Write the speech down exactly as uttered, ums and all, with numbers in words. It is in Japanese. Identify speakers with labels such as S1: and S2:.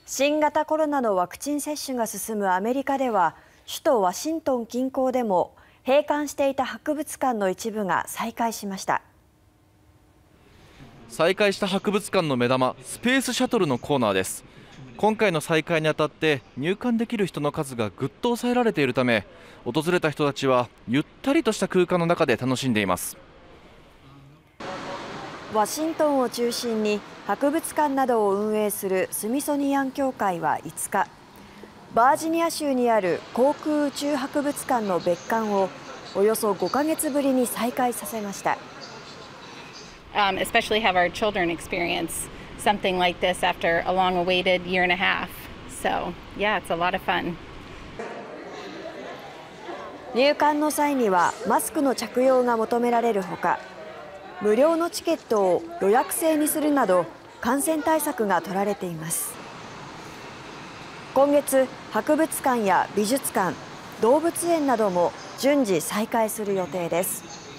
S1: 新型コロナのワクチン接種が進むアメリカでは、首都ワシントン近郊でも閉館していた博物館の一部が再開しました。
S2: 再開した博物館の目玉、スペースシャトルのコーナーです。今回の再開にあたって入館できる人の数がぐっと抑えられているため、訪れた人たちはゆったりとした空間の中で楽しんでいます。
S1: ワシントンを中心に博物館などを運営するスミソニアン協会はいつか、バージニア州にある航空宇宙博物館の別館をおよそごかげつぶりに再開させました。
S3: Um, especially have our children experience something like this after a long-awaited year and a half. So, yeah, it's a lot of fun.
S1: 入館の際にはマスクの着用が求められるほか、無料のチケットを予約制にするなど感染対策が取られています。今月、博物館や美術館、動物園なども順次再開する予定です。